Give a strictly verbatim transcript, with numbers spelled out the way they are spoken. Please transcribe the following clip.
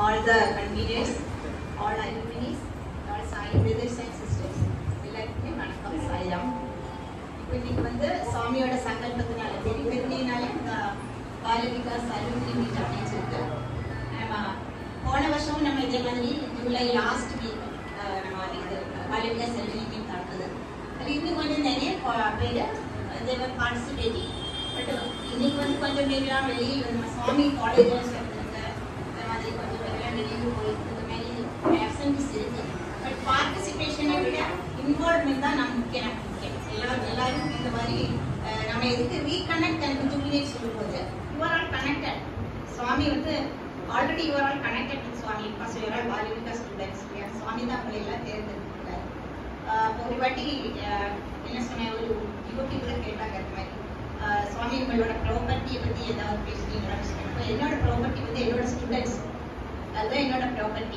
all the conveners, all alumni, all Sai brothers and sisters. எல்லாருக்குமே வணக்கம் சாய்ராம். இப்போ இன்னைக்கு வந்து சுவாமியோட சங்கல்பத்தினால பெரிய பெருமையினால இந்த பால விகாஸ் அலுமினி மீட் அமைச்சிருக்கு. நம்ம போன வருஷம் நம்ம இதே மாதிரி ஜூலை லாஸ்ட் வீக் நம்ம இது பால விகாஸ் அலுமினி மீட் நடந்தது. அது இன்னும் கொஞ்சம் நிறைய பேர் தேவர் பார்ட்டிசிபேட்டிங். பட் இன்னைக்கு வந்து கொஞ்சம் பேர்லாம் வெளியில் நம்ம சுவாமி காலேஜஸ் இருக்காங்க, அந்த மாதிரி கொஞ்சம் பேர்லாம் வெளியில் போயிட்டு மாதிரி ஆப்சன்ஸ் இருக்கு. பட் பார்ட்டிசிபேஷனை விட இன்வால்வ்மெண்ட் தான் நம்ம முக்கியம் முக்கியம் எல்லாரும் எல்லாரும் இந்த மாதிரி நம்ம எதுக்கு ரீகனெக்ட் அண்ட் ரிஜுவினேட் சொல்லும்போது யூஆர் ஆல் கனெக்டட். சுவாமி வந்து already you're all connected with Swami. Because you're all Bala Vikas students. Swami தான் உங்களை எல்லாம் தேர்ந்தெடுக்கிறார். ஒரு வாட்டி என்ன சொன்ன ஒரு யுவதி கூட கேட்டாங்க அந்த மாதிரி சுவாமி உங்களோட ப்ராப்பர்ட்டியை பற்றி ஏதாவது பேசுறீங்களா? என்னோட ப்ராப்பர்ட்டி வந்து என்னோட ஸ்டூடெண்ட்ஸ், அதுதான் என்னோட ப்ராப்பர்ட்டி.